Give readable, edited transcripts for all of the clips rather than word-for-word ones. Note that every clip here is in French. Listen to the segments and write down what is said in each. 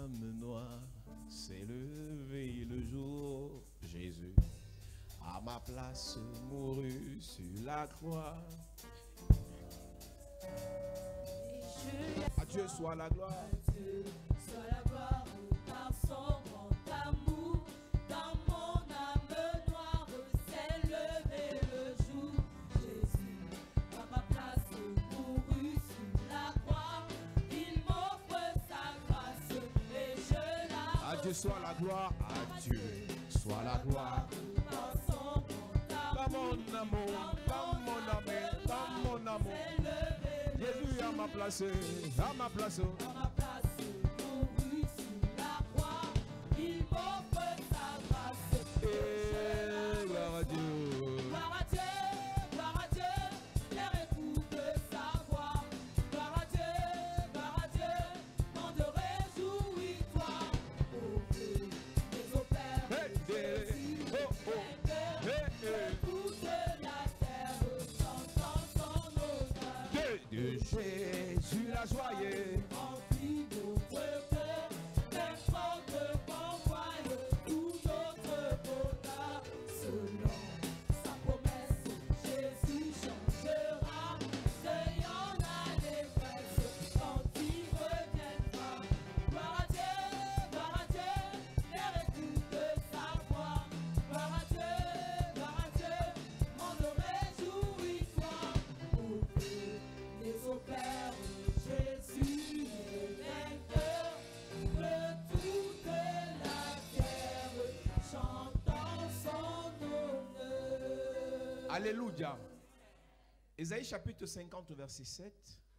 âme noire s'est levée le jour. Jésus, à ma place, mourut sur la croix. À Dieu soit la gloire. À Dieu soit la gloire par son grand amour. Dans mon âme noire s'est levé le jour. Jésus, à ma place, mourut sur la croix. Il m'offre sa grâce et je la À Dieu soit la gloire. À Dieu soit la gloire. par son grand Dans mon amour, dans mon amour, dans mon amour. Jésus à ma place, à ma place. À ma place, mourut sur la croix. Il m'offre sa grâce. Et gloire à Dieu. Gloire à Dieu, l'air écoute sa voix. Gloire à Dieu, tant de réjouis-toi. Au Dieu des opères, toute la terre chante son honneur. De Jésus la joyeuse. Remplis notre cœur, n'importe qu'envoie tout notre bonheur. Selon sa promesse, Jésus changera. Ayant la détresse quand il reviendra. Gloire à Dieu, l'air écoute sa voix. Gloire à Dieu, monde réjouis-toi. Au Dieu des opères, Jésus est vainqueur de toute la terre, chantant son honneur. Alléluia. Ésaïe chapitre 50 verset 7.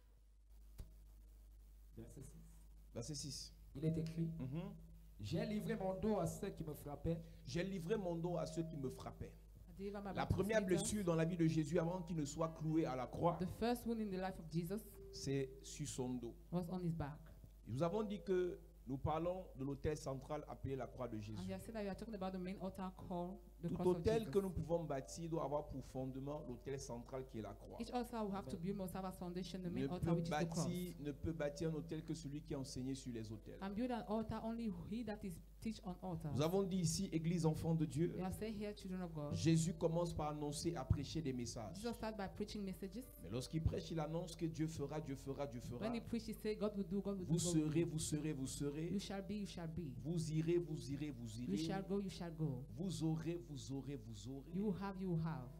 Verset 6. Verset 6. Il est écrit, j'ai livré mon dos à ceux qui me frappaient. J'ai livré mon dos à ceux qui me frappaient. I deliver my La back to première Satan. blessure dans la vie de Jésus avant qu'il ne soit cloué à la croix, The first wound in the life of Jesus c'est sur son dos. was on his back. Nous avons dit que nous parlons de l'autel central appelé la croix de And Jésus. we have said that we are talking about the main altar called the Tout cross of autel Jesus. que nous pouvons bâtir doit avoir pour fondement l'autel central qui est la croix. Each altar will have to build must have as foundation the main Ne altar, which is the cross. peut bâtir un autel que celui qui a enseigné sur les autels. And build an altar only he that is teach on altars. Nous avons dit ici, Église enfant de Dieu, We have said here, children of God. Jésus commence par annoncer, à prêcher des messages. Jesus started by preaching messages. Mais lorsqu'il prêche, il annonce que Dieu fera, Dieu fera, Dieu fera. When he preached, he said, God will do, God will Vous do, God will serez, do. vous serez, vous You serez. shall be, you shall be. Vous irez, vous irez, vous You shall irez. go, you shall go. Vous aurez, vous aurez, vous aurez. You will have, you will have.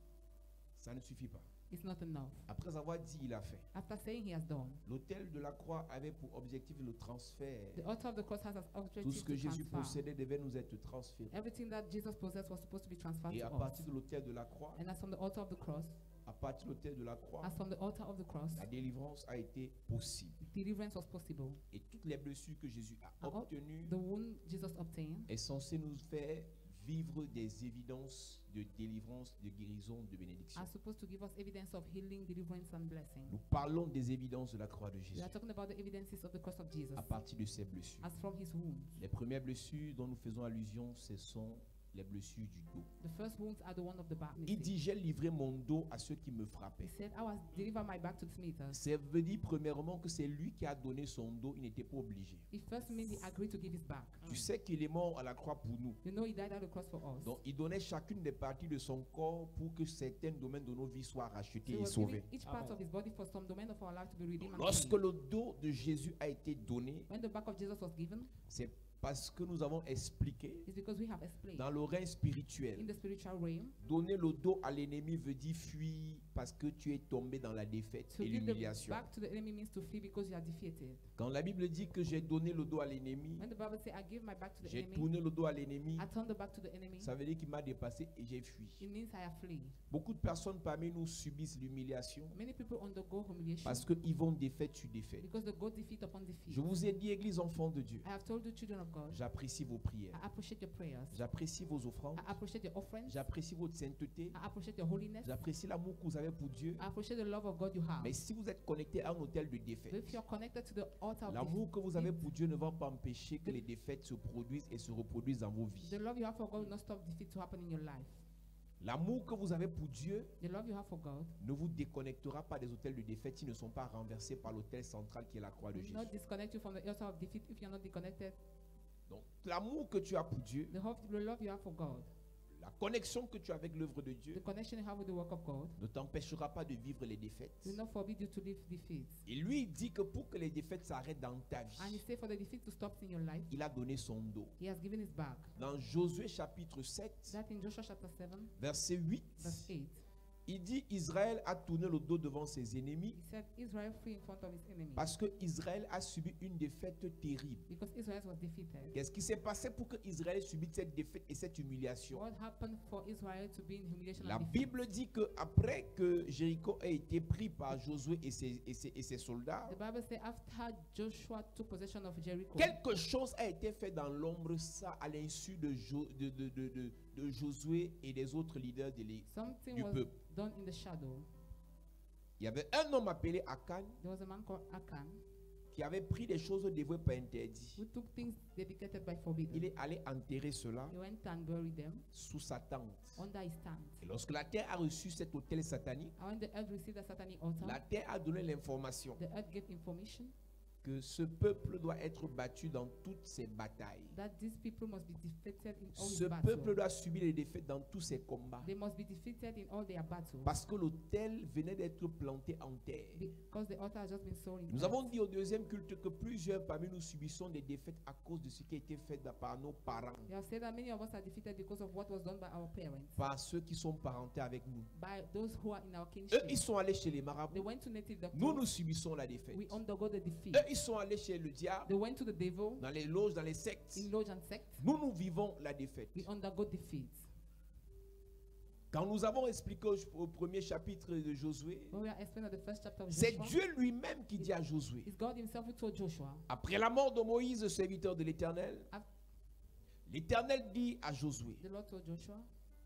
Ça ne suffit pas. It's not enough. Après avoir dit, il a fait. After saying he has done, L'autel de la croix avait pour objectif le transfert. the altar of the cross has as Tout objective ce que to Jésus transfer. possédait devait nous être transféré. Everything that Jesus possessed was supposed to be transferred Et to à us. partir de l'autel de la croix, And as from the altar of the cross, à partir de l'autel de la croix, as from the altar of the cross, la délivrance a été possible. deliverance was possible. Et toutes les blessures que Jésus a And all obtenues the wound Jesus obtained est censé nous faire vivre des évidences de délivrance, de guérison, de bénédiction. are supposed to give us evidence of healing, deliverance, and blessing. Nous parlons des évidences de la croix de We Jésus are talking about the evidences of the cross of Jesus à partir de ces blessures. as from his wounds. Les premières blessures dont nous faisons allusion, ce sont les blessures du dos. The first wounds are the one of the back. Il dit, j'ai livré mon dos à ceux qui me He frappaient. said, I was deliver my back to the smiters. Ça veut dire premièrement que c'est lui qui a donné son dos, il n'était pas obligé. It first means he agreed to give his back. Tu sais qu'il est mort à la croix pour nous. You know he died at the cross for us. Donc il donnait chacune des parties de son corps pour que certains domaines de nos vies soient So rachetés he et was sauvés. giving each part of his body for some domain of our life to be redeemed and Lorsque cleansed. le dos de Jésus a été donné, When the back of Jesus was given, c'est parce que nous avons expliqué it's because we have explained dans le règne in spirituel. the spiritual realm, Donner le dos à l'ennemi veut dire fuir parce que tu es tombé dans la défaite to et give the l'humiliation. back to the enemy means to flee because you are defeated. Quand la Bible dit que j'ai donné le dos à l'ennemi, When the Bible says, I give my back to the j'ai enemy, tourné le dos à l'ennemi, I turn the back to the enemy, ça veut dire qu'il m'a dépassé et j'ai fui. it means I have flee. Beaucoup de personnes parmi nous subissent l'humiliation Many people undergo humiliation parce qu'ils vont défaite sur défaite. because they go defeat upon defeat. Je vous ai dit, Église enfant de Dieu, I have told you, children of God, j'apprécie vos prières, I appreciate your prayers. j'apprécie vos offrandes, I appreciate your offerings. j'apprécie votre sainteté, I appreciate your holiness. j'apprécie l'amour que vous avez pour Dieu. I appreciate the love of God you have. Mais si vous êtes connecté à un hôtel de But défaite, if you're connected to the altar of l'amour que vous avez defeat, pour Dieu ne va pas empêcher que les défaites se produisent et se reproduisent dans vos vies. the love you have for God will not stop defeat to happen in your life. L'amour que vous avez pour Dieu The love you have for God ne vous déconnectera pas des autels de défaite qui ne sont pas renversés par l'autel central qui est la croix de will Jésus. not disconnect you from the altar of defeat if you're not disconnected. Donc, l'amour que tu as pour Dieu, The love you have for God, la connexion que tu as avec l'œuvre de the Dieu connection you have with the work of God, ne t'empêchera pas de vivre les défaites. will not forbid you to live defeats. Et lui, il dit que pour que les défaites s'arrêtent dans ta And he vie, said for the defeat to stop in your life, il a donné son dos. he has given his back. Dans Josué chapitre 7, That in Joshua chapter 7, verset 8, verse 8, il dit Israël a tourné le dos devant ses ennemis he said Israel free in front of his enemy. parce que Israël a subi une défaite terrible. Because Israel was defeated. Qu'est-ce qui s'est passé pour que Israël subisse cette défaite et cette humiliation? What happened for Israel to be in humiliation La and defeat? Bible dit que après que Jéricho a été pris par Josué et ses soldats, The Bible says after Joshua took possession of Jericho, quelque chose a été fait dans l'ombre, ça à l'insu de Josué et des autres leaders something du was peuple. done in the shadow. Il y avait un homme appelé Akan There was a man called Achan qui avait pris des choses dévouées par interdit. who took things dedicated by Il forbidden. est allé enterrer cela He went and buried them sous sa tente. under his tent. Et lorsque la terre a reçu cet autel satanique, And when the earth received a satanic altar, la terre a donné l'information the earth gave information que ce peuple doit être battu dans toutes ses batailles. that these people must be defeated in all Ce his peuple battles. doit subir les défaites dans tous ses combats. They must be defeated in all their battles. Parce que l'autel venait d'être planté en terre. Because the altar has just been sown in Nous earth. avons dit au deuxième culte que plusieurs parmi nous subissons des défaites à cause de ce qui a été fait par nos parents, We have said that many of us are defeated because of what was done by our parents, par ceux qui sont parentés avec nous. by those who are in our Eux, kinship. ils sont allés chez les They marabouts. went to native Nous, doctors. nous subissons la défaite. We undergo the defeat. Eux, ils sont allés chez le diable, They went to the devil dans les loges, dans les sectes. in lodge and sect. Nous, nous vivons la défaite. We undergo defeat. Quand nous avons expliqué au premier chapitre de Josué, When we are explaining the first chapter of c'est Joshua, Dieu lui-même qui dit à Josué, it's God himself who told Joshua, après la mort de Moïse, serviteur de l'Éternel, Af- l'Éternel dit à Josué, the Lord told Joshua,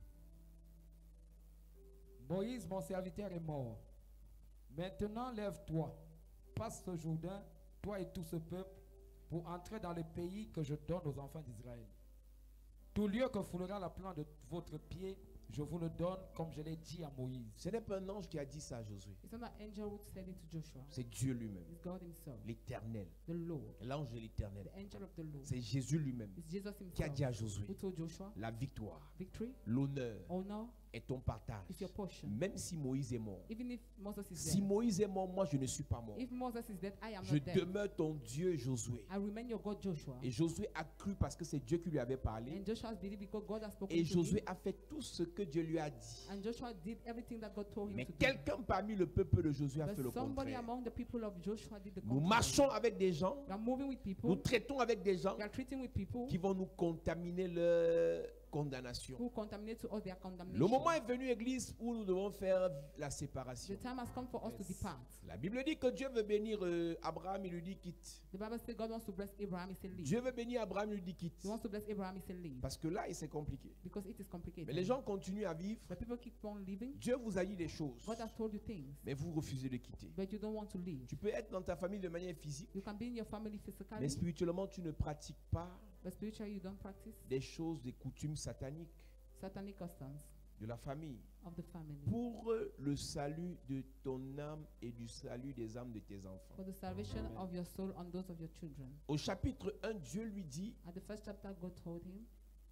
Moïse, mon serviteur, est mort. Maintenant, lève-toi, passe ce Jourdain, toi et tout ce peuple, pour entrer dans le pays que je donne aux enfants d'Israël. Tout lieu que foulera la plante de votre pied, je vous le donne comme je l'ai dit à Moïse. ce n'est pas un ange qui a dit ça à Josué, it's not an angel who said it to Joshua. c'est Dieu lui-même, It's God himself, l'Éternel, the Lord, l'ange de l'Éternel. the angel of the Lord. C'est Jésus lui-même It's Jesus qui a himself dit à Josué, who told Joshua, la victoire, victory, l'honneur honor est ton partage. is your portion. Même si Moïse est mort. Even if Moses is Si dead. Moïse est mort, moi je ne suis pas mort. If Moses is dead, I am Je not dead. demeure ton Dieu, Josué. I remain your God, Joshua. Et Josué a cru parce que c'est Dieu qui lui avait parlé. And Joshua has believed because God has spoken Et to Josué him. a fait tout ce que Dieu lui a dit. And Joshua did everything that God told him Mais to do. quelqu'un parmi le peuple de Josué a fait le But somebody contraire. among the people of Joshua did the Nous contrary. marchons avec des gens, We are moving with nous people. traitons avec des gens We are treating with people qui vont nous contaminer leur condamnation. who contaminate to us their Le condemnation. moment est venu, Église, où nous devons faire la The séparation. time has come for us to Yes. depart. La Bible dit que Dieu veut bénir Abraham, il lui dit quitte. The Bible says God wants to bless Abraham, he said leave. Dieu veut bénir Abraham, il lui dit quitte. He wants to bless Abraham, he said leave. Parce que là, c'est compliqué. Because it is complicated. Mais les gens continuent à vivre. But people keep on living. Dieu vous a dit des choses, God has told you things, mais vous refusez de quitter. but you don't want to leave. Tu peux être dans ta famille de manière physique, You can be in your family mais physically, spirituellement, tu ne pratiques pas but spiritually you don't practice des choses, des coutumes sataniques satanic customs de la famille of the family. pour le salut de ton âme et du salut des âmes de tes enfants. For the salvation of your soul and those of your children. Au chapitre 1, Dieu lui dit, At the first chapter, God told him,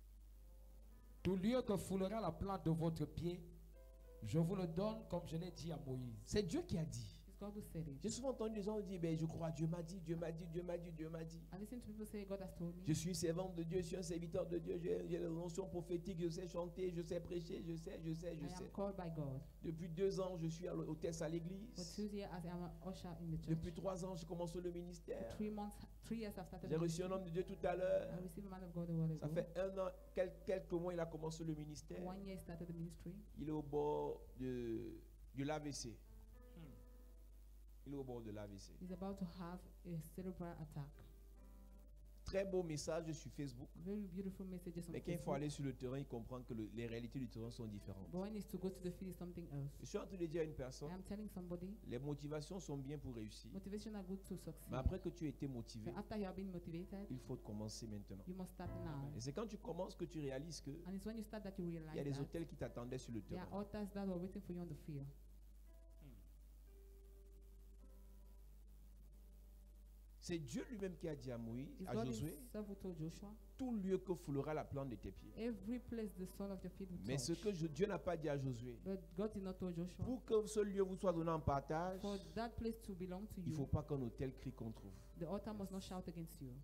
Tout lieu que foulera la plante de votre pied, je vous le donne comme je l'ai dit à Moïse. c'est Dieu qui a dit. it's God who said it. J'ai souvent entendu des gens dire, ben, je crois, Dieu m'a dit, Dieu m'a dit, Dieu m'a dit, Dieu m'a dit. I listen to people say, God has told me. Je suis servante de Dieu, je suis un serviteur de Dieu, j'ai les notions prophétiques, je sais chanter, je sais prêcher, je sais. I am called by God. Depuis 2 ans, je suis à l'hôtesse à For l'église. 2 years, as I am an usher in the church. Depuis 3 ans, j'ai commencé le ministère. 3 years I've started J'ai reçu un ministry. homme de Dieu tout à l'heure. I received a man of God a while Ça ago. fait 1 an, quelques mois, il a commencé le ministère. 1 year he started the ministry. Il est au bord de l'AVC. Il est au bord de l'AVC. He's about to have a cerebral attack. Très beau message sur Facebook. Very beautiful messages on Mais quand il faut Facebook. aller sur le terrain, il comprend que les réalités du terrain sont différentes. But when it's to go to the field, it's something else. Je suis en train de dire à une personne, I'm telling somebody, les motivations sont bien pour réussir. motivation are good to succeed. Mais après que tu aies été motivé, But after you have been motivated, il faut commencer maintenant. you must start now. Et c'est quand tu commences que tu réalises qu'il And it's when you start that you y a realize des that hôtels qui t'attendaient sur le there terrain. are altars that were waiting for you on the field. C'est Dieu lui-même qui a dit à Moïse, It's à God Josué, himself who told Joshua, tout lieu que foulera la plante de tes pieds. every place the sole of your feet will Mais ce touch. que Dieu n'a pas dit à Josué, But God did not tell Joshua, pour que ce lieu vous soit donné en partage, for that place to belong to il ne faut you, pas qu'un hôtel crie contre vous. the altar must not shout against you.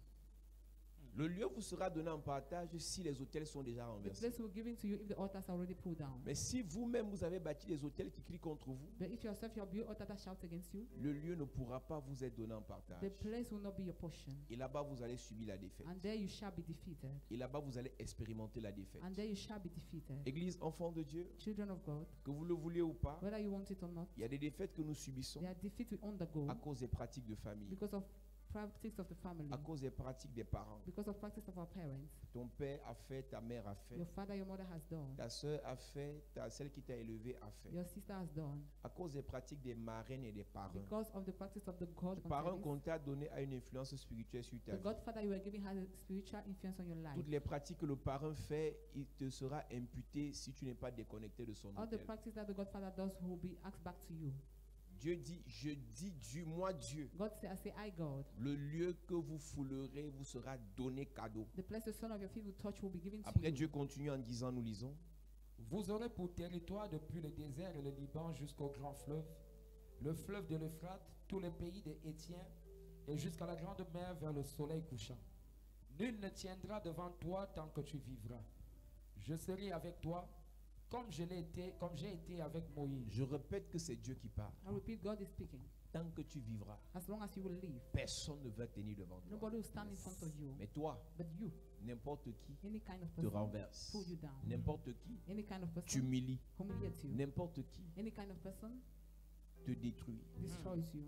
Le lieu vous sera donné en partage si les hôtels sont déjà The renversés. place will be given to you if the altars are already pulled down. Mais si vous-même vous avez bâti des hôtels qui crient contre vous, But if yourself you have built altar that shouts against you, le lieu ne pourra pas vous être donné en the partage. place will not be your portion. Et là-bas, vous allez subir la défaite. And there you shall be defeated. Et là-bas, vous allez expérimenter la défaite. And there you shall be defeated. Église, enfants de Dieu, Children of God, que vous le vouliez ou pas, whether you want it or not, il y a des défaites que nous subissons there are defeats we undergo à cause des pratiques de famille, because of practice of the family, à cause des pratiques des parents. because of practice of our parents. Ton père a fait, ta mère a fait, Your father, your mother has done. ta soeur a fait, celle qui t'a élevé a fait. Your sister has done. À cause des pratiques des marraines et des parrains. Because of the practice of the Le parent godfathers, qu'on t'a donné a une influence spirituelle sur ta the vie. godfather you were giving has a spiritual influence on your life. Toutes les pratiques que le parent fait, il te sera imputé si tu n'es pas déconnecté de son All the autel. practice that the godfather does will be asked back to you. Dieu dit, je dis Dieu, moi Dieu, God say, I say, I God. le lieu que vous foulerez vous sera donné cadeau. The place the son of your feet will touch will be given to Après, you. Dieu continue en disant, nous lisons, Vous aurez pour territoire depuis le désert et le Liban jusqu'au grand fleuve, le fleuve de l'Euphrate, tous les pays des Hétiens, et jusqu'à la grande mer vers le soleil couchant. Nul ne tiendra devant toi tant que tu vivras. Je serai avec toi, comme j'ai été avec Moïse. je répète que c'est Dieu qui parle. I repeat, God is speaking. Tant que tu vivras, As long as you will live, personne ne va tenir devant toi. nobody will stand in front of you. Mais toi, But you, n'importe qui any kind of te person, renverse. pull you down. N'importe qui Any kind of person, t'humilie. humiliates you. N'importe qui Any kind of person, te détruit. destroys you.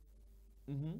Mhm.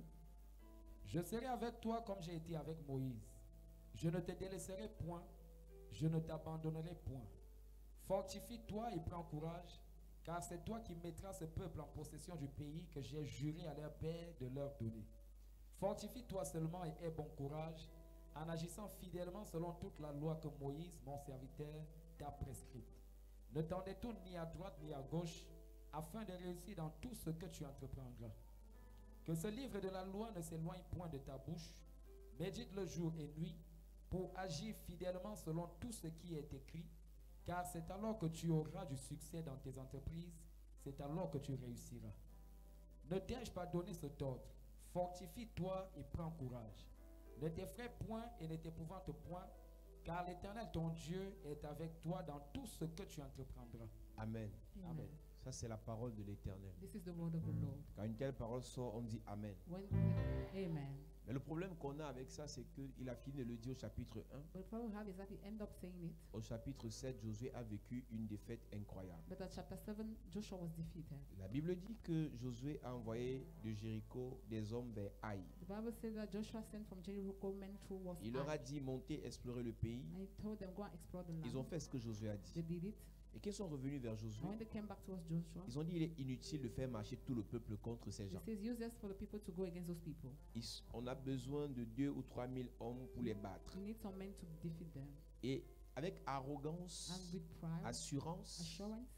Je serai avec toi comme j'ai été avec Moïse. Je ne te délaisserai point, je ne t'abandonnerai point. Fortifie-toi et prends courage, car c'est toi qui mettras ce peuple en possession du pays que j'ai juré à leur père de leur donner. Fortifie-toi seulement et aie bon courage, en agissant fidèlement selon toute la loi que Moïse, mon serviteur, t'a prescrite. Ne t'en détourne ni à droite ni à gauche, afin de réussir dans tout ce que tu entreprendras. Que ce livre de la loi ne s'éloigne point de ta bouche. Médite-le jour et nuit pour agir fidèlement selon tout ce qui est écrit, car c'est alors que tu auras du succès dans tes entreprises, c'est alors que tu réussiras. Ne t'ai-je pas donné cet ordre? Fortifie-toi et prends courage. Ne t'effraie point et ne t'épouvante point, car l'Éternel ton Dieu est avec toi dans tout ce que tu entreprendras. Amen. Amen. Ça, c'est la parole de l'Éternel. This is the word of the Lord. Quand une telle parole sort, on dit Amen. Amen. Mais le problème qu'on a avec ça, c'est qu'il a fini de le dire au chapitre 1. But the problem we have is that he end up saying it. Au chapitre 7, Josué a vécu une défaite incroyable. But at chapter 7, Joshua was defeated. La Bible dit que Josué a envoyé de Jéricho des hommes vers Haï. The Bible says that Joshua sent from Jericho men through was Il leur a Ai. dit, montez, explorez le pays. And he told them, go and explore the land. Ils ont fait ce que Josué a They dit. did it. Et qu'ils sont revenus vers Josué, And when they came back towards Joshua, ils ont dit, il est inutile de faire marcher tout le peuple contre ces he gens. says, useless for the people to go against those people. On a besoin de 2 ou 3 000 hommes pour les battre. We need some men to defeat them. Et avec And arrogance, with pride, assurance, assurance,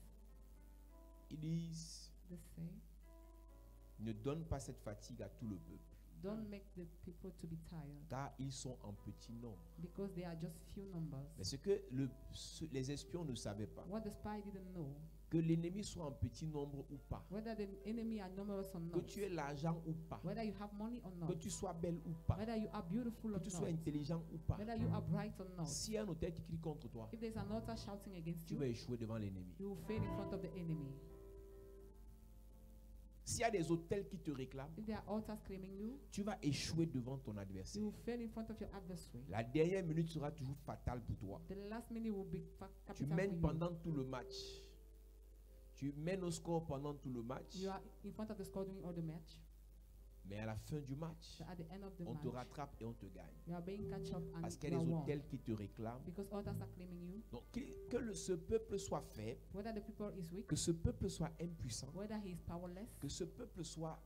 ils disent, they say, ne donne pas cette fatigue à tout le peuple, don't make the people to be tired, car ils sont en petit nombre. because they are just few numbers. Mais ce que les espions ne savaient pas, What the spy didn't know, que l'ennemi soit en petit nombre ou pas, whether the enemy are numerous or que not, tu aies l'argent ou pas, whether you have money or que not, tu sois belle ou pas, whether you are beautiful que or tu sois not, intelligent ou pas, whether you are bright or not, s'il y a un hôtel qui crie contre toi, if there's an altar shouting against tu you, vas échouer devant l'ennemi. you will fail in front of the enemy. S'il y a des hôtels qui te réclament, If there are altars claiming you, tu vas échouer devant ton you adversaire. will fail in front of your adversary. La dernière minute sera toujours fatale pour toi. The last minute will be Tu capital for mènes you. pendant tout le match. Tu mènes au score pendant tout le match. You are in front of the score during all the match. Mais à la fin du match, But at the end of the on te match, rattrape et on te gagne. you are being catch up and Parce qu'il y you a are des won. hôtels qui te réclament. Because others are claiming you. Donc, ce peuple soit faible, Whether the people is weak, que ce peuple soit impuissant, whether he is powerless, que ce peuple soit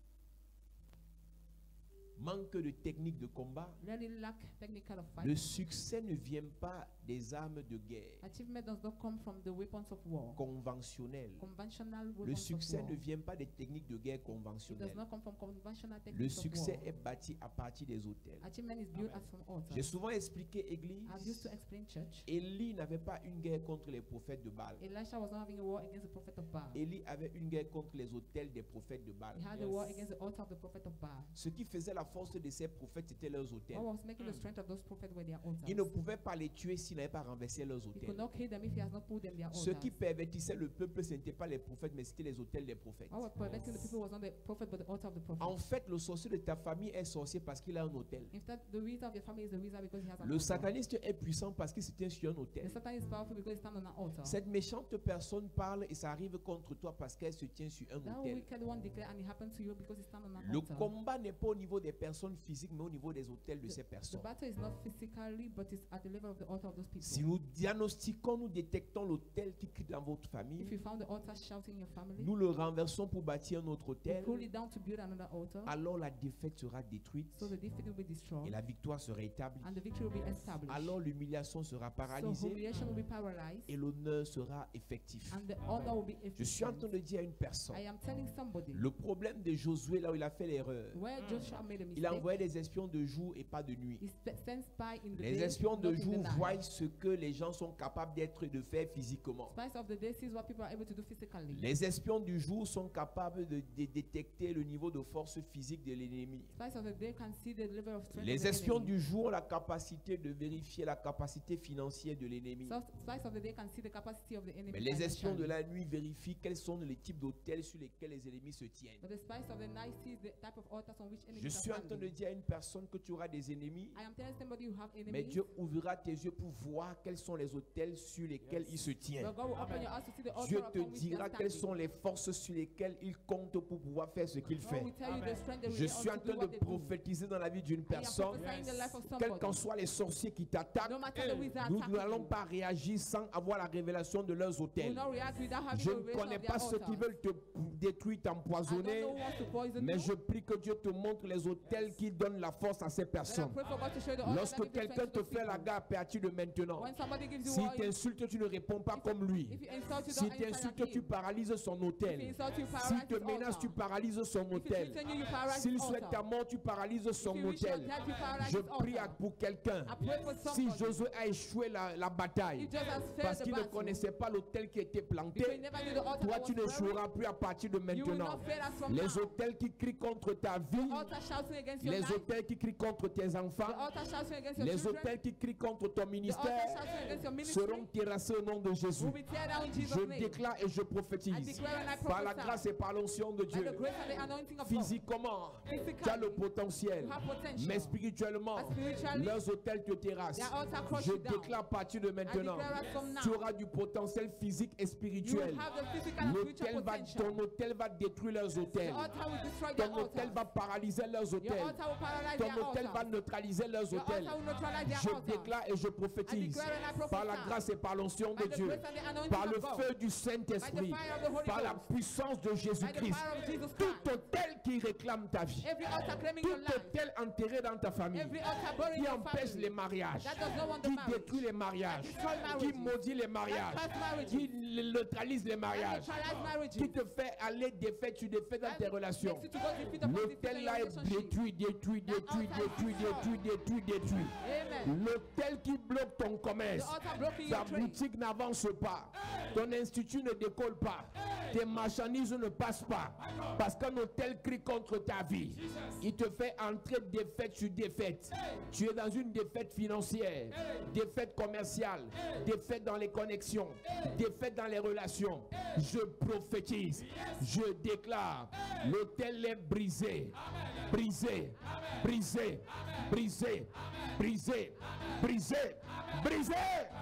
manque de technique de combat, really lack technical of fight. le succès ne vient pas des armes de guerre Achievement does not come from the weapons of war. conventionnelles. Conventional Le weapons of succès war. ne vient pas des techniques de guerre It does conventionnelles. not come from conventional Le techniques of succès war. est bâti à partir des hôtels. Achievement is built at from altars. J'ai souvent expliqué, I've used Église, to explain church. Élie n'avait pas une guerre contre les prophètes de Baal. Elisha was not having a war against the prophet of Baal. Élie avait une guerre contre les hôtels des prophètes de Baal. He had a war against the altar of the prophet of Baal. Ce qui faisait la force de ces prophètes, c'était leurs hôtels. What was making the strength of those prophets were their altars. Il ne pouvait pas les tuer s'il n'avait pas renversé leurs He could hôtels. not kill them if he has not put them their Ce altars. qui pervertissait le peuple, ce n'était pas les prophètes, mais c'était les hôtels des prophètes. What was preventing the people was not the prophet but the altar of the prophet. En fait, le sorcier de ta famille est sorcier parce qu'il a un hôtel. Instead, the wizard of your family is the wizard because he has an Le altar. sataniste est puissant parce qu'il se tient sur un The hôtel. Satan is powerful because he stands on an altar. Cette méchante personne parle et ça arrive contre toi parce qu'elle se tient sur un That hôtel. wicked one declare and it happened to you because he stands on an Le altar. combat n'est pas au niveau des personnes physiques, mais au niveau des hôtels de ces The personnes. battle is not physically, but it's at the level of the altar of those people. Si nous diagnostiquons, nous détectons l'hôtel qui crie dans votre famille, If you found the altar shouting in your family, nous le renversons pour bâtir un autre you hôtel, pull it down to build another altar, alors la défaite sera détruite so the defeat will be et destroyed la victoire sera établie. and the victory will be established. Alors l'humiliation sera So paralysée humiliation will be paralyzed et l'honneur sera effectif. and the honor will be Je suis en train efficient. de dire à une personne, I am telling somebody le problème de Josué, là où il a fait l'erreur, where Joshua made a il a mistake, envoyé des espions de jour et pas de nuit. he sent spy in the Les day, espions de not in the jour night. voient ce que les gens sont capables d'être et de faire physiquement. Spies of the day sees what people are able to do physically. Les espions du jour sont capables de détecter le niveau de force physique de l'ennemi. Spies of the day can see the level of strength Les of the espions enemy. du jour ont la capacité de vérifier la capacité financière de l'ennemi. So spies of the day can see the capacity of the enemy. Mais les espions de financially. la nuit vérifient quels sont les types d'hôtels sur lesquels les ennemis se tiennent. But the spies of the night sees the type of altars on which Je enemies suis en are train de standing. dire à une personne que tu auras des ennemis, I am telling somebody you have mais enemies. Dieu ouvrira tes yeux pour voir quels sont les hôtels sur lesquels ils se tiennent. But God will open your eyes to see the Dieu altar te upon which they dira are quelles standing. sont les forces sur lesquelles il compte pour pouvoir faire ce qu'il God fait. will tell you the strength they will Je use suis en to do train what de they do. prophétiser dans la vie d'une I am personne, prophesying the life of quels somebody. qu'en soient les sorciers qui t'attaquent, No matter the wizard nous attacking n'allons you, pas réagir sans avoir la révélation de leurs will hôtels. not react without having Je the ne revelation connais of pas their ceux qui altars. veulent te détruire, I don't t'empoisonner, know who wants to poison mais you. je prie que Dieu te montre les hôtels qui donnent la force à ces But I personnes. pray for God to show you the altars that Lorsque give the quelqu'un strength te to those fait la people. guerre à partir de maintenant, When somebody gives you s'il war, t'insulte, tu ne réponds pas comme lui. if you insult, you S'il don't answer t'insulte, like tu him. paralyses son If he hôtel. insults you, S'il paralyze te his menace, altar. tu paralyses son If he hôtel. threatens you, you paralyze S'il his souhaite altar. ta mort, tu paralyses son If you wish your hôtel. death, you paralyze Je his prie altar. pour quelqu'un. I pray for Si somebody. Josué a échoué la bataille, He just has failed parce the qu'il ne battle. connaissait pas l'hôtel qui était Because he planté, never knew the altar toi that tu was buried. n'échoueras plus à partir de You will maintenant. not fail us from Les now. hôtels qui crient contre ta vie, The altar shouting against your les life. hôtels qui crient contre tes The enfants, altar shouting against your les children. hôtels qui crient contre ton The altar ministère shouting against your ministry. seront terrassés au nom de Jésus. Will be tear down in Jesus' Je name. déclare et je I prophétise declare and I par la prophesy. grâce et par l'onction de By the Dieu. grace and the anointing of God. Physiquement, tu as le potentiel, You have potential. mais spirituellement, But spiritually, leurs hôtels te terrassent. their altar crush Je you down. déclare à partir de maintenant, declare as from now, tu auras du potentiel physique et You spirituel. will have the physical and spiritual potential. Ton hôtel va détruire leurs The hôtels. altar will destroy Ton their hôtel altar. va paralyser leurs Your hôtels. altar will paralyze Ton their hôtel va altar. neutraliser leurs Your hôtels. altar will neutralize their Je altar. déclare et je I prophétise declare and I prophesy. par la grâce et par l'onction By de the Dieu, grace and the anointing par of le God. feu du By Saint-Esprit, the fire of the Holy par la Ghost. puissance de By the Jésus-Christ. power of Jesus Tout Christ. hôtel qui réclame ta vie, Every altar claiming tout your life. hôtel enterré dans ta famille, Every altar buried qui in your empêche family. les mariages, That does not want the qui marriage. détruit les mariages, destroy qui marriages. maudit les mariages, That curse marriages. qui neutralise les mariages, Neutralize marriages. qui te fait aller défaite sur défaite dans That tes relations. makes you to go defeat upon defeat in L'hôtel là your est relationship. détruit, détruit, That détruit, altar is détruit, destroyed. détruit, détruit, détruit. Amen. L'hôtel qui bloque ton The commerce, altar blocking ta your trade. boutique n'avance pas, ton institut ne décolle pas, tes marchandises ne passent pas, parce qu'un hôtel crie contre ta vie. Il te fait entrer défaite sur défaite. Tu es dans une défaite financière, défaite commerciale, défaite dans les connexions, défaite dans les relations. Je prophétise, je déclare, l'hôtel est brisé, brisé, brisé, brisé, brisé, brisé, brisé.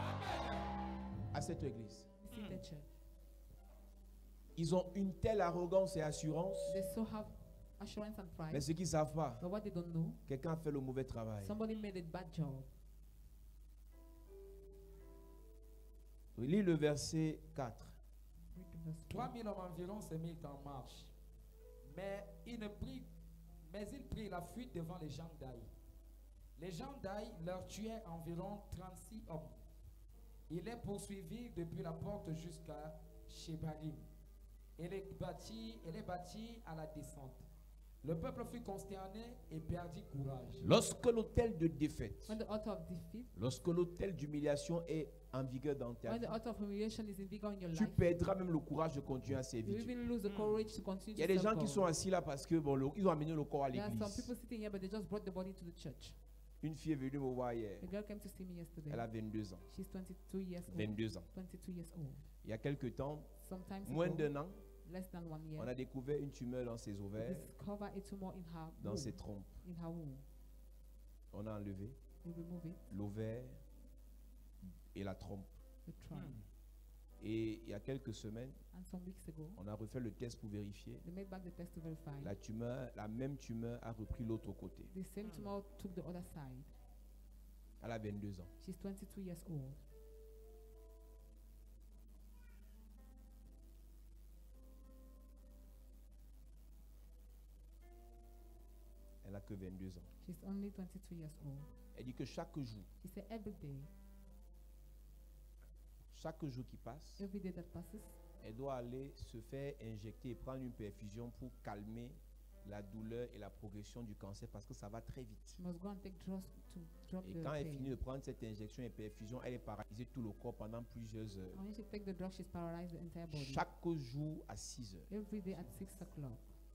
À cette église, This is the church. ils ont une telle arrogance et assurance They so have assurance and Mais pride. ce qu'ils ne savent pas, But what they don't know, quelqu'un a fait le mauvais travail. somebody made a bad job. Lis le verset 4. Read the verse 2. 3000 hommes environ se mirent en marche. Mais ils prirent la fuite devant les gens d'Aï. Les gens d'Aï leur tuaient environ 36 hommes. Ils les poursuivirent depuis la porte jusqu'à Shebarim et les battirent à la descente. Le peuple fut consterné et perdit courage. Lorsque l'autel de défaite, When the altar of defeat, lorsque l'autel d'humiliation est en vigueur dans ta when the vie, altar of humiliation is in vigor in your tu life, perdras même le courage de continuer à you servir Dieu. even lose the courage to continue Il y a to des serve gens qui God. sont assis là parce que ils ont amené le corps à There are some l'église. people sitting here, but they just brought the body to the church. Une fille est venue me voir hier. The girl came to see me yesterday. Elle a 22 ans. She's 22 years old. 22 ans. 22 years old. Il y a quelques temps, Sometimes moins ago, d'un an, less than 1 year, on a découvert une tumeur dans ses we ovaires, discovered a tumor in her dans ses womb. trompes. In her womb. On a enlevé We remove it, l'ovaire et la trompe. the trunk. Et il y a quelques semaines, And some weeks ago, on a refait le test pour vérifier. they made back the test to verify. La même tumeur a repris l'autre côté. The same tumor took the other side. Elle a 22 ans. She's 22 years old. Elle a que 22 ans. She's only 22 years old. Elle dit que chaque jour qui passe, every day that passes, elle doit aller se faire injecter et prendre une perfusion pour calmer la douleur et la progression du cancer parce que ça va très vite. she must go and take drugs to drop Et the quand elle pain. finit de prendre cette injection et perfusion, elle est paralysée tout le corps pendant plusieurs heures. And when she takes the drug, she's paralyzed the entire body. Chaque jour à 6 heures. Every day at 6 o'clock.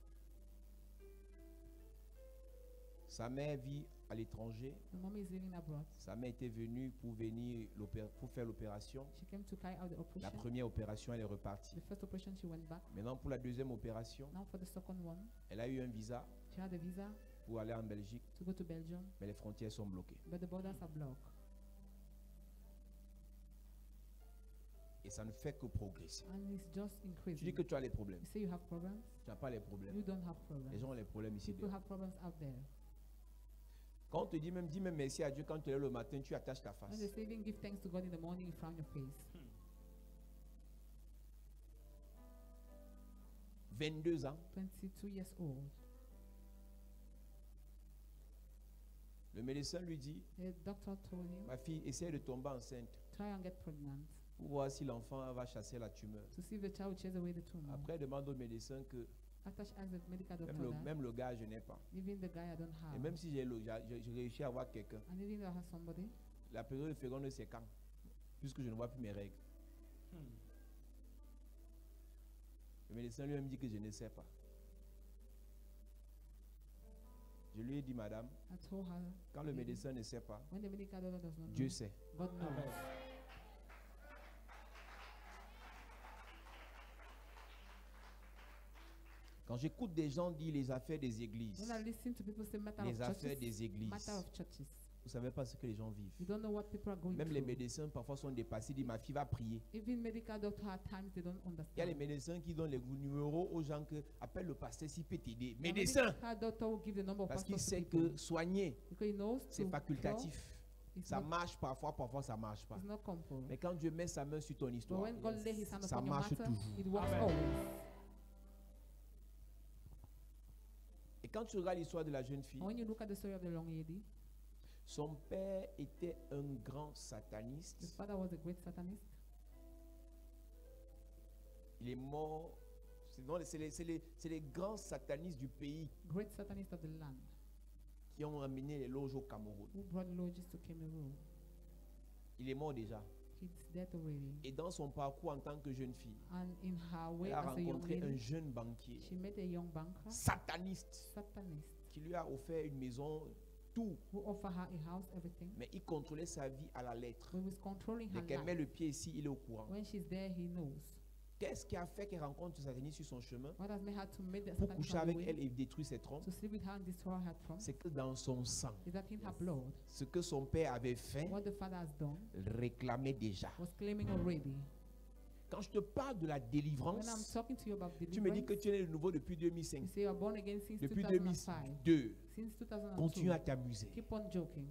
Sa mère vit à l'étranger. The mom is living abroad. Sa mère était venue pour faire l'opération. She came to carry out the La operation. première opération, elle est repartie. The first operation, she went back. Maintenant, pour la deuxième opération, Now for the second one, elle a eu un visa she had a visa pour aller en Belgique, to go to Belgium, mais les frontières sont bloquées. but the borders are blocked. Et ça ne fait que progresser. And it's just Tu dis increasing. que tu as les problèmes. You say you have problems? Tu n'as pas les problèmes. You don't have Les problems. gens ont les problèmes ici. People dehors. have problems out there. Quand on te dit même merci à Dieu quand tu es là le matin, tu attaches ta face. When they say even give thanks to God in the morning, you frown your face. 22 ans, 22 years old. le médecin lui dit, The doctor told him, ma fille, essaie de tomber enceinte try and get pregnant pour voir si l'enfant va chasser la tumeur. to see if the child will chase away the tumor. Après, elle demande au médecin que After she asked the medical doctor that, même le gars, je n'ai pas. even the guy I don't Et have, même si j'ai réussi à avoir quelqu'un, and even though I have somebody, la période féconde, c'est quand? Puisque je ne vois plus mes règles. Le médecin lui-même dit que je ne sais pas. Je lui ai dit, madame, I told her, quand le médecin ne sait pas, when the medical doctor does not Dieu know, sait. God knows. Quand j'écoute des gens dire les affaires des églises, When I listen to people say matter les of affaires churches, des églises, matter of churches, vous ne savez pas ce que les gens vivent. you don't know what people are going Même les through. médecins parfois sont dépassés, disent ma fille va prier. Even medical doctor at times they don't Il y a les understand. médecins qui donnent les numéros aux gens que appelle le pasteur s'il peut t'aider. The Médecin, medical doctor will give the number of parce qu'il pastors to sait people que soigner, because he knows c'est to facultatif. cure, it's Ça not, marche parfois, parfois ça marche pas. it's not compulsory. Mais quand Dieu met sa main sur ton But histoire, when God lay his hand ça upon your marche matter, toujours. it works Amen. always. Et quand tu regardes l'histoire de la jeune fille, And when you look at the story of the young lady, son père était un grand his sataniste. father was a great satanist. Il est mort. C'est les grands satanistes du pays Great satanist of the land qui ont amené les loges au Cameroun. who brought lodges to Cameroon. Il est mort déjà. He's dead already. Et dans son parcours en tant que jeune fille, And in her way elle a as a young rencontré un lady, jeune banquier she met a young banker, sataniste satanist, qui lui a offert une maison, tout. who offered her a house, everything. Mais il contrôlait sa vie à la lettre. But he was controlling her Dès qu'elle met life. le pied ici, il est au courant. When she's there, he knows. Qu'est-ce qui a fait qu'elle rencontre ce sataniste sur son chemin What has made her to make the pour satanist coucher on the avec way, elle et détruire ses trompes? to sleep with her and destroy her trump? C'est que dans son sang, Is that in her blood? ce que son père avait fait, What the father has done réclamait déjà. was claiming already. Quand je te parle de la When I'm délivrance, talking to you about tu me dis que deliverance, tu es né de nouveau depuis 2005. you say you are born again since Depuis 2005. 2002. Since 2002. Continue à t'amuser. Keep on joking.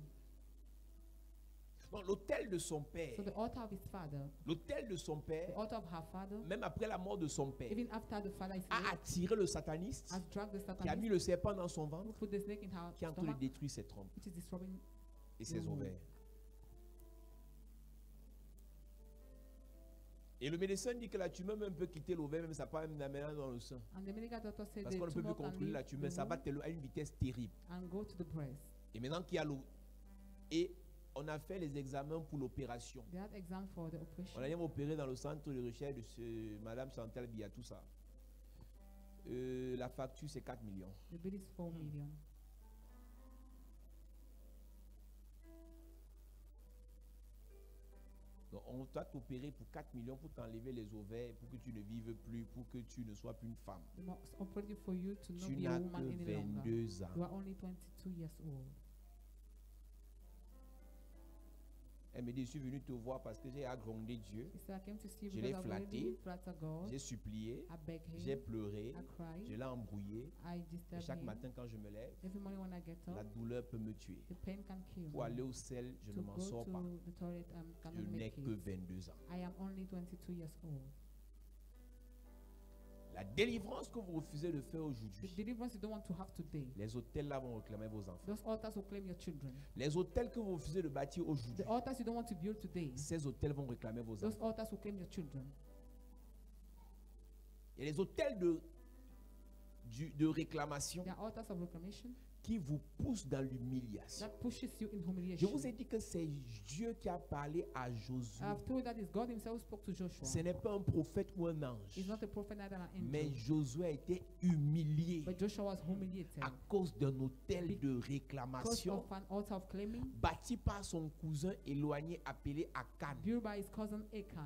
Donc, l'autel de son So père, the altar of his father, l'autel de son the père, altar of her father, même après la mort de son père, even after the father is a dead, attiré le sataniste has dragged the qui a satanist, mis le serpent dans son who ventre, put the snake in her qui est en train de stomach, détruire ses trompes which is destroying. et ses ovaires. Et le médecin dit que la tumeur même peut quitter l'ovaire, même ça part même maintenant dans le sang. And the medical doctor said Parce the qu'on ne peut plus tumor can contrôler la leave tumeur, the ça va womb à une vitesse terrible. and go to the breast. Et maintenant qu'il y a l'eau, et on a fait les examens pour l'opération. They had exam for the On operation. a même opéré dans le centre de recherche de Madame Chantal Biya, tout ça. La facture, c'est 4 millions. The bill is 4 million. Donc, on doit t'opérer pour 4 millions pour t'enlever les ovaires, pour que tu ne vives plus, pour que tu ne sois plus une femme. They must operate you for you to not Tu be a n'as woman que any longer. 22 ans. You are only 22 years old. Elle me dit, je suis venu te voir parce que j'ai agrandé Dieu, She said, I came to see you Je l'ai because I flatté. really flattered God. j'ai supplié, I begged j'ai him. pleuré, I cried. je l'ai embrouillé. I Et disturbed chaque him. matin quand je me lève, Every morning when I get la up, douleur peut me tuer. the pain can kill Pour aller me. au sel, je To ne m'en go sors pas. to the toilet, I Je cannot n'ai make que it. 22 ans. I am only 22 years old. La délivrance que vous refusez de faire The aujourd'hui, deliverance you don't want to have today. les hôtels là vont réclamer vos enfants. Those altars will claim your children. Les hôtels que vous refusez de bâtir aujourd'hui, The altars you don't want to build today. ces hôtels vont réclamer vos Those enfants. altars will claim your children. Il y a les hôtels de réclamation They are altars of reclamation qui vous poussent dans l'humiliation. that pushes you in Je humiliation. vous ai dit que c'est Dieu qui a parlé à Josué. I have told that it's God himself who spoke to Joshua. Ce n'est pas un prophète ou un ange. He's not a prophet, neither an Mais angel. Josué a été humilié But Joshua was humiliated à cause d'un hôtel de because réclamation of an altar of claiming bâti par son cousin éloigné appelé Akan. built by his cousin Achan.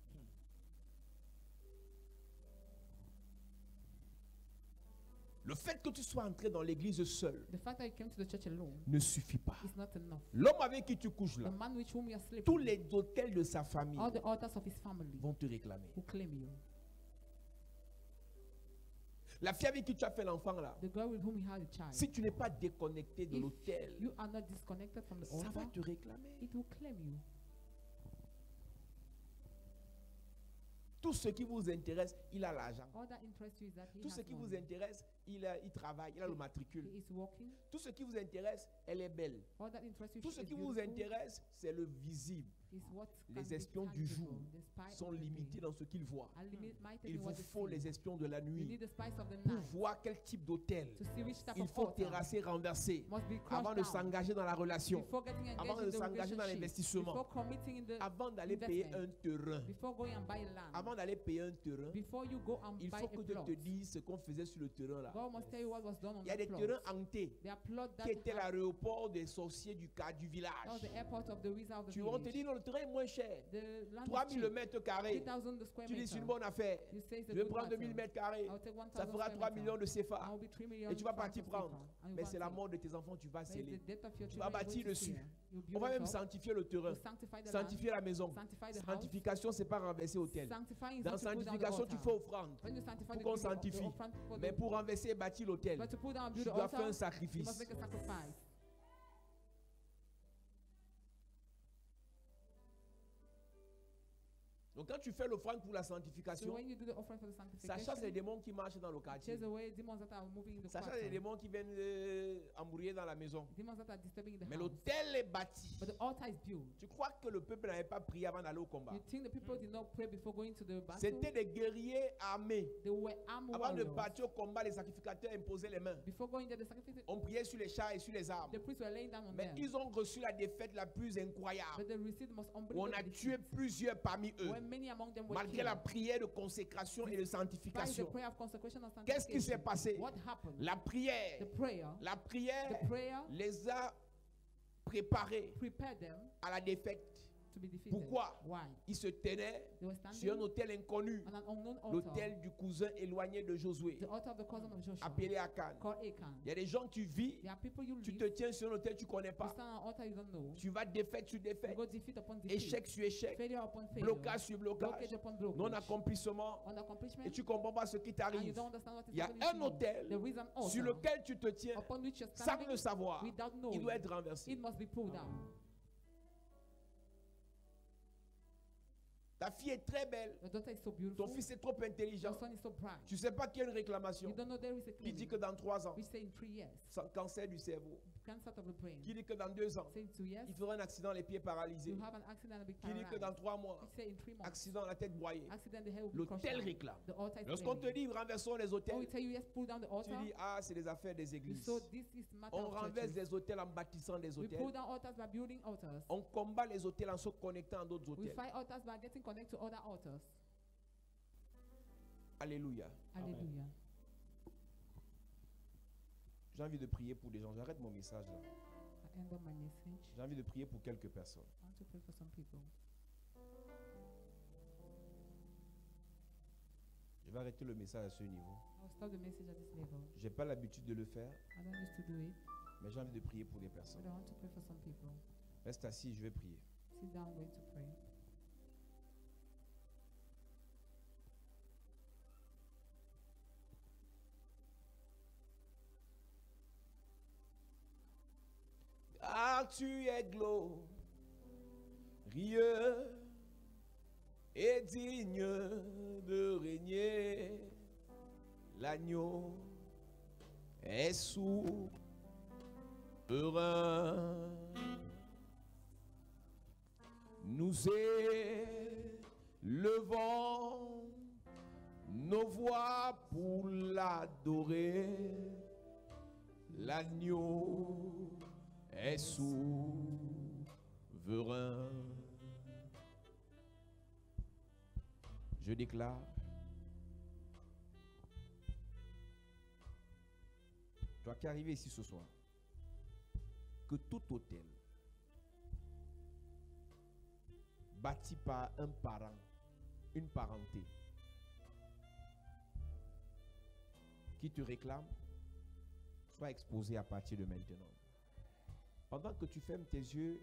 Le fait que tu sois entré dans l'église seul The fact that you came to the church alone ne suffit pas. is not enough. L'homme avec qui tu couches The là, man with whom you are sleeping, tous les hôtels de sa famille all the altars of his family vont te réclamer. will claim you. La fille avec qui tu as fait l'enfant là, The girl with whom he had a child, si tu n'es pas déconnecté de if l'hôtel, you are not disconnected from the ça va altar, te réclamer. it will claim you. Tout ce qui vous intéresse, il a l'argent. All that interests you is that he Tout has ce qui vous money. intéresse, il travaille, il a le matricule. He is working. Tout ce qui vous intéresse, elle est belle. All that interests you Tout she ce is qui vous beautiful, intéresse, c'est le visible. is what Les can be espions du tangible. jour The spy sont of the day limités dans ce qu'ils voient. are limited Il in vous what they faut see. les espions de la You nuit need the spice of the pour night voir quel type d'hôtel to see which type il of faut altar terrasser, renverser must be crushed avant de down s'engager dans la relation, before getting engaged avant in de the s'engager dans relationship, l'investissement, before committing in the avant d'aller payer un investment, terrain. before going and buy land, Avant d'aller payer un terrain, before you go and il buy faut a que Dieu plot. te dise ce qu'on faisait sur le terrain là. God must tell you what was done on Il y a that des plot. terrains hantés There are plots that qui étaient have- l'aéroport des sorciers du that was village. the airport of the wizard of the Tu vas te village. dire, non, le terrain est moins cher. The land is 3000 cheap. mètres carrés. 3,000 the square Tu dis, meter. c'est une bonne affaire. You say it's Je a vais good prendre matter. 2000 mètres carrés. I'll take 1000 Ça fera square 3 meter. millions de I CFA. will be 3 million Et tu vas francs partir of prendre. CFA, and you Mais go c'est and la take. mort de tes enfants, tu vas But it's sceller. the death of your Tu vas children bâtir going to dessus. seal. You On build va it même up. sanctifier le terrain. You sanctify the land. Sanctifier la maison. Sanctify the house. Sanctification, c'est pas renverser hôtel. Sanctifying is Dans not to put down the sanctification, tu altar. fais offrande. When you sanctify Pour the qu'on people, the sanctifie. offrande for Mais the- pour renverser et bâtir l'hôtel, But to put down and tu build the dois faire un altar, you sacrifice. must make a sacrifice. Donc quand tu fais l'offrande pour la So sanctification, when you do the offering for the ça chasse les sanctification, démons qui marchent dans le quartier. chase away demons that are moving in the Ça chasse les quarter. démons qui viennent embrouiller dans la maison. Demons that are disturbing in the Mais house. l'hôtel est bâti. But the altar is built. Tu crois que le peuple n'avait pas prié avant d'aller au combat? You think the people did not pray before going to the battle? C'était des guerriers armés. They were armed Avant de warriors. partir au combat, les sacrificateurs imposaient les mains. Before going there, the sacrifice, On priait sur les chars et sur les armes. the priests were laying down on Mais them. ils ont reçu la défaite la plus incroyable. But they received the most On unbelievable a tué defeat. plusieurs parmi eux. When many among them were Malgré la killed. prière de consécration et de By the sanctification. prayer of consecration and Qu'est-ce qui s'est sanctification. passé? What happened? La prière. The prayer La prière the prayer les a préparés prepared them à la défaite. to to be defeated. Pourquoi? Why? Il se tenait They were sur un standing autel inconnu, on an unknown altar. l'autel du cousin éloigné de Josué, The altar of the cousin of Joshua. appelé Akan. Called Achan. Il y a des gens, tu vis, There are people you tu live. te tiens sur un autel que tu ne connais You pas. stand on an altar you don't know. Tu vas défaite sur You défaite, go defeat upon defeat. échec sur échec, Failure upon failure. blocage sur blocage, Blockage upon blockage. non-accomplissement, Unaccomplishment. et tu ne comprends pas ce qui And you t'arrive. don't understand what is Il y a happening un to you. autel There is an altar sur lequel tu te tiens upon which you're sans standing le savoir. without Il knowing. doit être renversé. It must be pulled down. Ta fille est très belle, Your daughter is so ton beautiful. fils est trop intelligent. Your son is so bright. Tu ne sais pas qu'il y a une réclamation You don't know there is a qui dit claim. que dans 3 ans, Which say in 3 years. sans cancer du cerveau, Cancer of the brain. qui dit que dans 2 ans, Say in 2 years. il fera un accident, les pieds paralysés, You have an accident and be qui dit que paralyzed. dans 3 mois, Which say in 3 months. accident, la tête broyée. Accident, the hair will be crushed L'autel down. réclame. The altar is Lorsqu'on te claiming. dit renversons les Oh, we hôtels, tell you yes, pull down the tu altar. dis ah c'est des affaires des églises. So this is matter On of renverse churches. des hôtels en bâtissant des We pull hôtels. down altars by building altars. On combat les hôtels en se connectant à d'autres We hôtels. fight altars by getting connected to other altars. Alléluia. Hallelujah. J'ai envie de prier pour des gens. J'arrête mon message là. I end up my message. J'ai envie de prier pour quelques personnes. I want to pray for some people. Je vais arrêter le message à ce niveau. I'll stop the message at this level. J'ai pas l'habitude de le faire, I don't used to do it, mais j'ai envie de prier pour des personnes. but I want to pray for some people. Reste assis, je vais prier. Sit down, wait to pray. Car tu es glorieux et digne de régner. L'agneau est souverain. Nous élevons nos voix pour l'adorer. L'agneau est souverain. Je déclare toi qui es arrivé ici ce soir, que tout hôtel bâti par un parent, une parenté qui te réclame, soit exposé à partir de maintenant. Pendant que tu fermes tes yeux,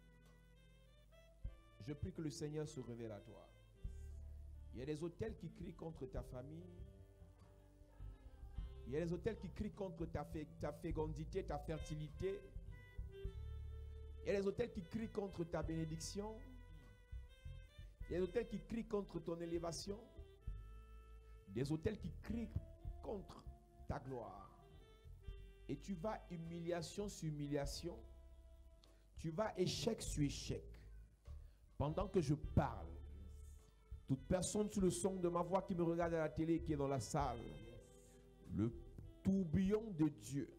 je prie que le Seigneur se révèle à toi. Il y a des hôtels qui crient contre ta famille. Il y a des hôtels qui crient contre ta fécondité, ta fertilité. Il y a des hôtels qui crient contre ta bénédiction. Il y a des hôtels qui crient contre ton élévation. Des hôtels qui crient contre ta gloire. Et tu vas humiliation sur humiliation. Tu vas échec sur échec. Pendant que je parle, toute personne sous le son de ma voix qui me regarde à la télé et qui est dans la salle, le tourbillon de Dieu,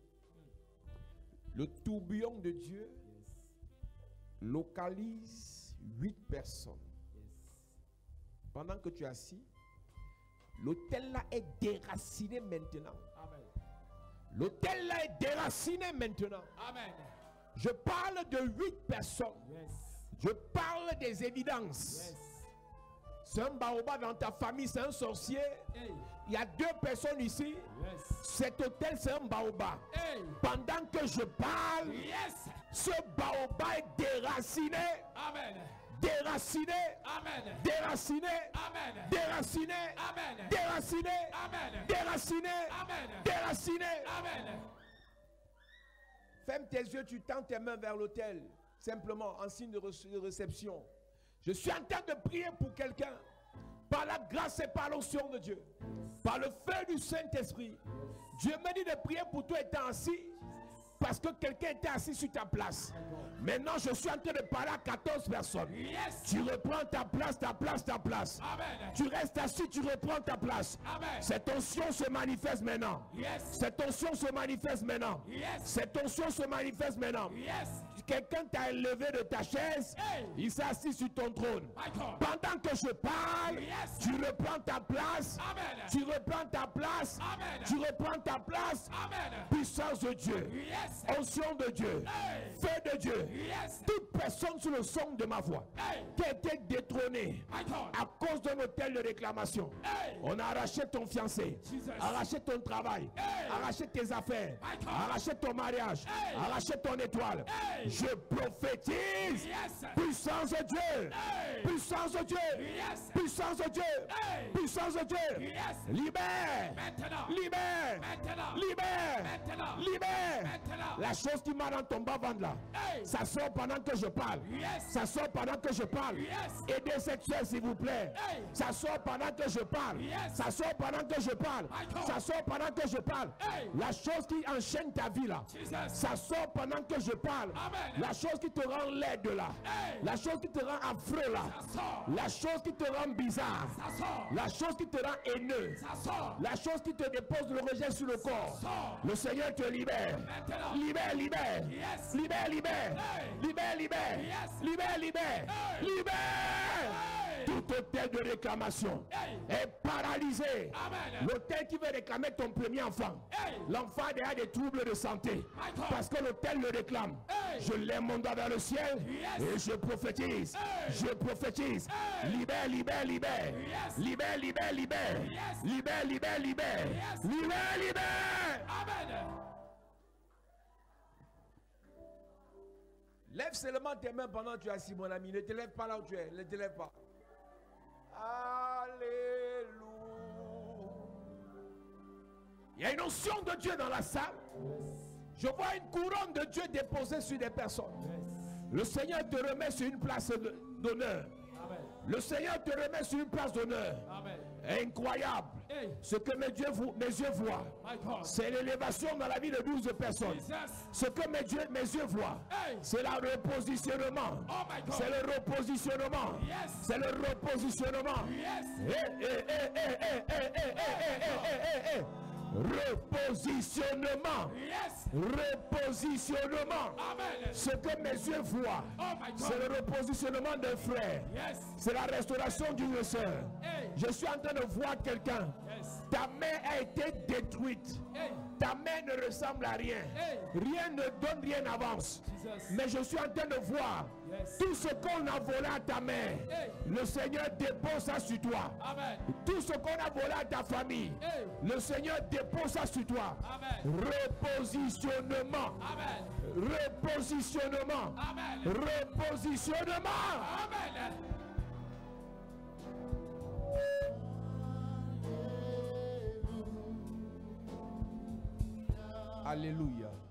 localise 8 personnes. Pendant que tu es assis, l'hôtel là est déraciné maintenant. Amen. L'hôtel là est déraciné maintenant. Amen. Je parle de 8 personnes. Yes. Je parle des évidences. Yes. C'est un baobab dans ta famille, c'est un sorcier. Hey. Il y a 2 personnes ici. Yes. Cet hôtel, c'est un baobab. Hey. Pendant que je parle, Yes. ce baobab est déraciné. Amen. Déraciné. Amen. Déraciné. Amen. Déraciné. Amen. Déraciné. Amen. Déraciné. Amen. Déraciné. Amen. Ferme tes yeux, tu tends tes mains vers l'autel. Simplement, en signe de réception. Je suis en train de prier pour quelqu'un. Par la grâce et par l'onction de Dieu. Par le feu du Saint-Esprit. Dieu m'a dit de prier pour toi étant assis. Parce que quelqu'un était assis sur ta place. Maintenant, je suis en train de parler à 14 personnes. Yes. Tu reprends ta place, ta place, ta place. Amen. Tu restes assis, tu reprends ta place. Amen. Cette onction se manifeste maintenant. Yes. Cette onction se manifeste maintenant. Yes. Cette onction se manifeste maintenant. Yes. Quelqu'un t'a élevé de ta chaise. Hey. Il s'est assis sur ton trône. My God. Pendant que je parle, Yes. tu reprends ta place. Amen. Tu reprends ta place. Amen. Tu reprends ta place. Amen. Puissance de Dieu. Yes. Onction de Dieu. Hey. Feu de Dieu. Yes. Toute personne sous le son de ma voix qui a été détrônée à cause d'un hôtel de réclamation. On a arraché ton fiancé, arraché ton travail, arraché tes affaires, arraché ton mariage, arraché ton étoile. Je prophétise, puissance de Dieu, puissance de Dieu, puissance de Dieu, puissance de Dieu. Libère, libère, libère, libère. La chose qui m'a dans ton bas-ventre là, ça sort pendant que je parle. Ça sort pendant que je parle. Aidez sexuel s'il vous plaît. Ça sort pendant que je parle. Ça sort pendant que je parle. Ça sort pendant que je parle. La chose qui enchaîne ta vie là, ça sort pendant que je parle. La chose qui te rend laide là, la chose qui te rend affreux là, la chose qui te rend bizarre, la chose qui te rend haineux, la chose qui te dépose le rejet sur le corps. Le Seigneur te libère. Libère, libère. Libère, libère. Libère, libère. Libère, libère. Libère. Tout hôtel de réclamation est paralysé. L'hôtel qui veut réclamer ton premier enfant, l'enfant a des troubles de santé parce que l'hôtel le réclame. Je lève mon doigt vers le ciel et je prophétise. Je prophétise. Libère, libère, libère. Libère, libère, libère. Libère, libère, libère. Libère, libère. Amen. Lève seulement tes mains pendant que tu es assis, mon ami. Ne te lève pas là où tu es. Ne te lève pas. Alléluia. Il y a une onction de Dieu dans la salle. Je vois une couronne de Dieu déposée sur des personnes. Le Seigneur te remet sur une place d'honneur. Le Seigneur te remet sur une place d'honneur. Incroyable. Ce que mes yeux voient, c'est l'élévation dans la vie de 12 personnes. Ce que mes yeux voient, c'est le repositionnement. C'est le repositionnement. C'est le repositionnement. Repositionnement. Repositionnement. Ce que mes yeux voient, c'est le repositionnement d'un frère. C'est la restauration d'une sœur. Je suis en train de voir quelqu'un. Ta main a été détruite. Ta main ne ressemble à rien. Rien ne donne, rien n'avance. Mais je suis en train de voir tout ce qu'on a volé à ta main. Le Seigneur dépose ça sur toi. Tout ce qu'on a volé à ta famille. Le Seigneur dépose ça sur toi. Repositionnement. Repositionnement. Repositionnement. Alléluia.